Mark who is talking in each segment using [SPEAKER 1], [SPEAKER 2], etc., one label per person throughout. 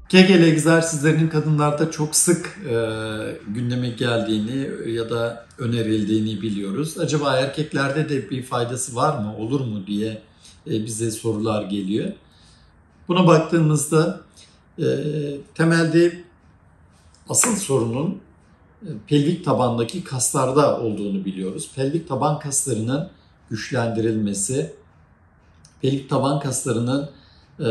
[SPEAKER 1] Kegel egzersizlerinin kadınlarda çok sık gündeme geldiğini ya da önerildiğini biliyoruz. Acaba erkeklerde de bir faydası var mı, olur mu diye bize sorular geliyor. Buna baktığımızda e, temelde asıl sorunun pelvik tabandaki kaslarda olduğunu biliyoruz. Pelvik taban kaslarının güçlendirilmesi, pelvik taban kaslarının e,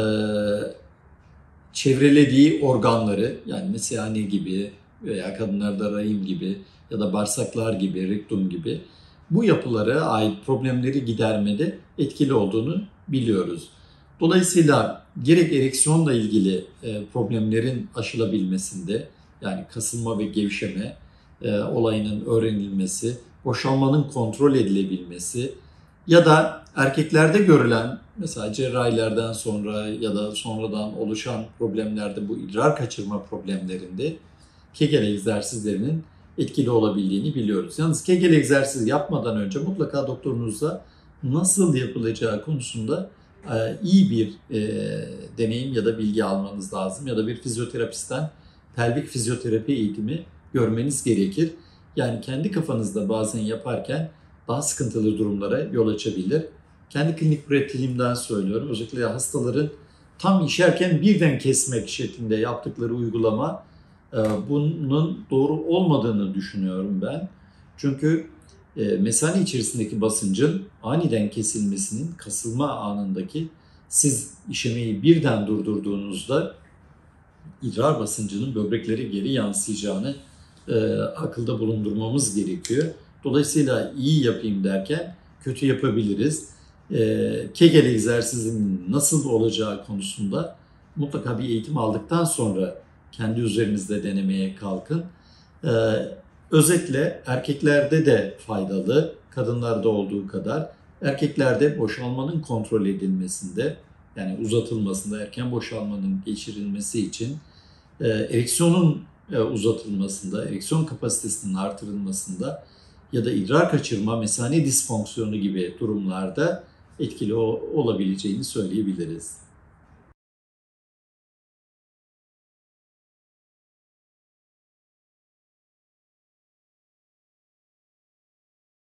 [SPEAKER 1] çevrelediği organları, yani mesela ne gibi veya kadınlarda rahim gibi ya da bağırsaklar gibi, rektum gibi bu yapılara ait problemleri gidermede etkili olduğunu biliyoruz. Dolayısıyla gerek ereksiyonla ilgili problemlerin aşılabilmesinde, yani kasılma ve gevşeme olayının öğrenilmesi, boşalmanın kontrol edilebilmesi ya da erkeklerde görülen mesela cerrahilerden sonra ya da sonradan oluşan problemlerde, bu idrar kaçırma problemlerinde Kegel egzersizlerinin etkili olabildiğini biliyoruz. Yalnız Kegel egzersizi yapmadan önce mutlaka doktorunuzla nasıl yapılacağı konusunda iyi bir deneyim ya da bilgi almanız lazım. Ya da bir fizyoterapistten pelvik fizyoterapi eğitimi görmeniz gerekir. Yani kendi kafanızda bazen yaparken daha sıkıntılı durumlara yol açabilir. Kendi klinik pratiğimden söylüyorum. Özellikle hastaların tam işerken birden kesmek şeklinde yaptıkları uygulama bunun doğru olmadığını düşünüyorum ben. Çünkü mesane içerisindeki basıncın aniden kesilmesinin kasılma anındaki, siz işemeyi birden durdurduğunuzda idrar basıncının böbreklere geri yansıyacağını akılda bulundurmamız gerekiyor. Dolayısıyla iyi yapayım derken kötü yapabiliriz. Kegel egzersizinin nasıl olacağı konusunda mutlaka bir eğitim aldıktan sonra kendi üzerinizde denemeye kalkın. Özetle erkeklerde de faydalı, kadınlarda olduğu kadar. Erkeklerde boşalmanın kontrol edilmesinde, yani uzatılmasında, erken boşalmanın geçirilmesi için ereksiyonun uzatılmasında, ereksiyon kapasitesinin artırılmasında ya da idrar kaçırma, mesane disfonksiyonu gibi durumlarda etkili olabileceğini söyleyebiliriz.